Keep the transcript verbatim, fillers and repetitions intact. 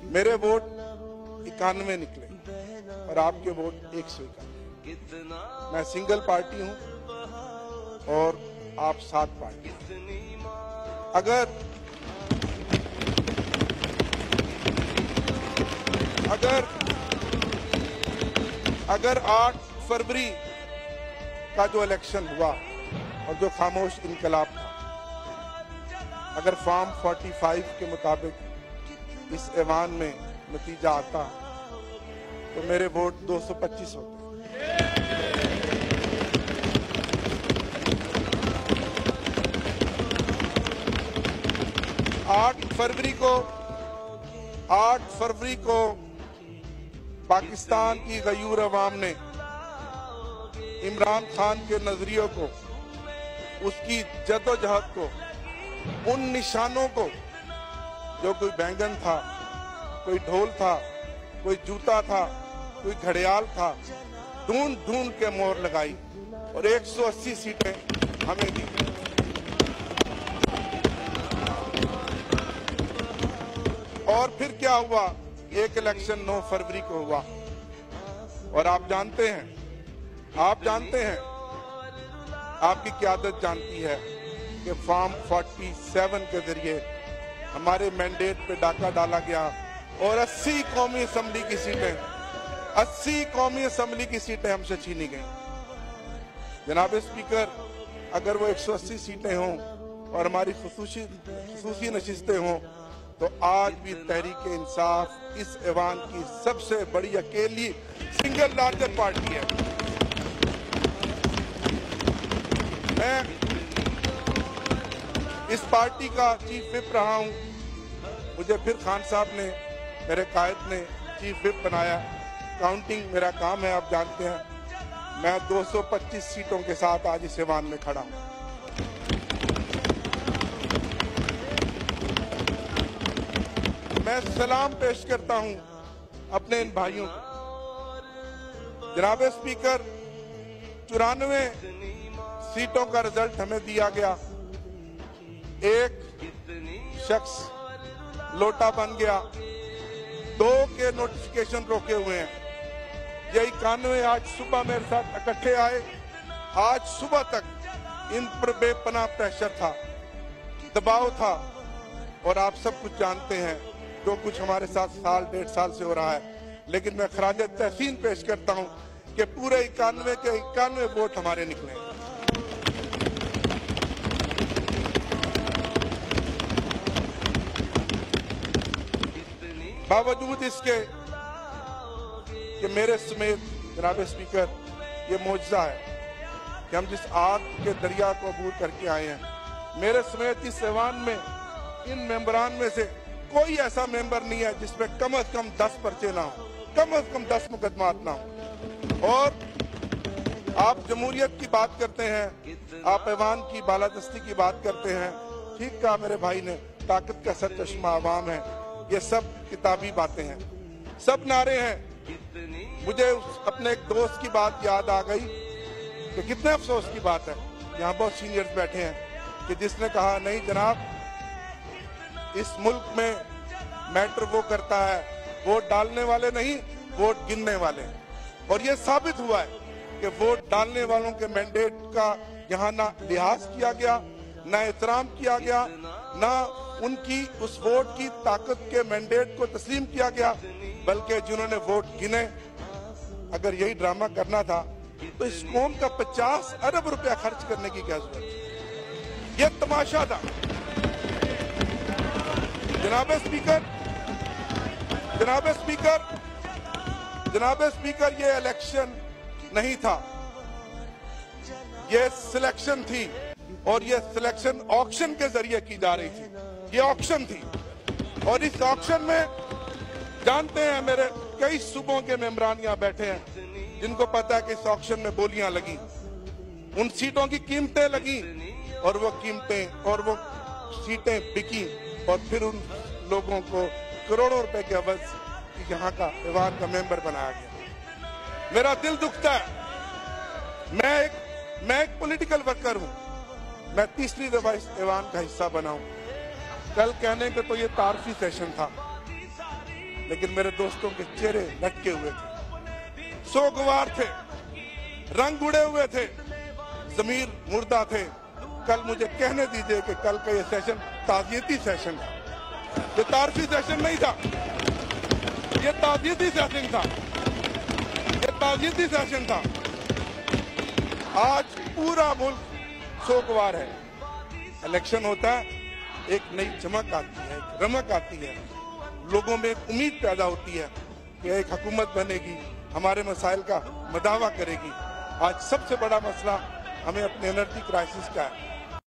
मेरे वोट इक्यानवे निकले और आपके वोट एक सौ इक्यानवे। मैं सिंगल पार्टी हूं और आप सात पार्टी। अगर अगर अगर आठ फरवरी का जो इलेक्शन हुआ और जो खामोश इनकलाब था, अगर फॉर्म पैंतालीस के मुताबिक इस ऐवान में नतीजा आता तो मेरे वोट दो सौ पच्चीस होते। आठ फरवरी को आठ फरवरी को पाकिस्तान की गयूर अवाम ने इमरान खान के नजरियों को, उसकी जद्दोजहद को, उन निशानों को, जो कोई बैंगन था, कोई ढोल था, कोई जूता था, कोई घड़ियाल था, ढूंढ ढूंढ के मोहर लगाई और एक सौ अस्सी सीटें हमें दी। और फिर क्या हुआ? एक इलेक्शन नौ फरवरी को हुआ और आप जानते हैं, आप जानते हैं, आपकी क़यादत जानती है कि फॉर्म सैंतालीस के जरिए हमारे मैंडेट पे डाका डाला गया और अस्सी कौमी असेंबली की सीटें अस्सी कौमी असेंबली की सीटें हमसे छीनी गई। जनाब स्पीकर, अगर वो एक सौ अस्सी सीटें हों और हमारी खुसूसी खुसूसी नशिस्तें हों तो आज भी तहरीक इंसाफ इस ऐवान की सबसे बड़ी अकेली सिंगल लार्जेस्ट पार्टी है। मैं इस पार्टी का चीफ विप रहा हूं। मुझे फिर खान साहब ने, मेरे कायद ने चीफ विप बनाया। काउंटिंग मेरा काम है, आप जानते हैं। मैं दो सौ पच्चीस सीटों के साथ आज इस ऐवान में खड़ा हूं। मैं सलाम पेश करता हूं अपने इन भाइयों को। जनाब स्पीकर, चौरानवे सीटों का रिजल्ट हमें दिया गया। एक शख्स लोटा बन गया, दो के नोटिफिकेशन रोके हुए हैं। ये इक्यानवे आज सुबह मेरे साथ इकट्ठे आए। आज सुबह तक इन पर बेपनाह प्रेशर था, दबाव था और आप सब कुछ जानते हैं जो कुछ हमारे साथ साल डेढ़ साल से हो रहा है। लेकिन मैं खराज तहसीन पेश करता हूं कि पूरे इक्यानवे के इक्यानवे वोट हमारे निकले। बावजूद इसके कि मेरे समेत, जनाब स्पीकर, ये मौजज़ा है कि हम जिस आग के दरिया को अबूर करके आए हैं, मेरे समेत इस ऐवान में इन मेंबरान में से कोई ऐसा मेंबर नहीं है जिसमें कम अज कम दस पर्चे ना हो, कम अज कम दस मुकदमात ना हो। और आप जमहूरियत की बात करते हैं, आप ऐवान की बालादस्ती की बात करते हैं। ठीक कहा मेरे भाई ने, ताकत का सर चश्मा अवाम है। ये सब किताबी बातें हैं, सब नारे हैं। मुझे अपने एक दोस्त की बात याद आ गई कि कितने अफसोस की बात है, यहाँ बहुत सीनियर्स बैठे हैं, कि जिसने कहा नहीं जनाब, इस मुल्क में मैटर वो करता है, वोट डालने वाले नहीं, वोट गिनने वाले। और ये साबित हुआ है कि वोट डालने वालों के मैंडेट का यहाँ ना लिहाज किया गया, ना एहतराम किया गया, ना उनकी उस वोट की ताकत के मैंडेट को तस्लीम किया गया, बल्कि जिन्होंने वोट गिने, अगर यही ड्रामा करना था तो इस कौम का पचास अरब रुपया खर्च करने की क्या जरूरत है? यह तमाशा था। जनाब स्पीकर, जनाब स्पीकर, जनाब स्पीकर, ये इलेक्शन नहीं था, ये सिलेक्शन थी और ये सिलेक्शन ऑक्शन के जरिए की जा रही थी। ये ऑक्शन थी और इस ऑक्शन में जानते हैं मेरे कई सूबों के मेंबरान यहाँ बैठे हैं जिनको पता है कि इस ऑक्शन में बोलियां लगी, उन सीटों की कीमतें लगी और वो कीमतें और वो सीटें बिकी और फिर उन लोगों को करोड़ों रुपए के अवध यहाँ का ऐवान का मेंबर बनाया गया। मेरा दिल दुखता है। मैं एक मैं एक पॉलिटिकल वर्कर हूँ। मैं तीसरी दफा इस ऐवान का हिस्सा बना हूँ। कल कहने के तो ये तारफी सेशन था, लेकिन मेरे दोस्तों के चेहरे लटके हुए थे, सोगवार थे, रंग उड़े हुए थे, जमीर मुर्दा थे। कल मुझे कहने दीजिए कि कल का ये सेशन ताजियती सेशन था, ये तारफी सेशन नहीं था, ये ताजियती सेशन था, ये ताजियती सेशन था। आज पूरा मुल्क सोगवार है। इलेक्शन होता है, एक नई चमक आती है, एक रमक आती है, लोगों में एक उम्मीद पैदा होती है कि एक हुकूमत बनेगी, हमारे मसाइल का मदावा करेगी। आज सबसे बड़ा मसला हमें अपने एनर्जी क्राइसिस का है।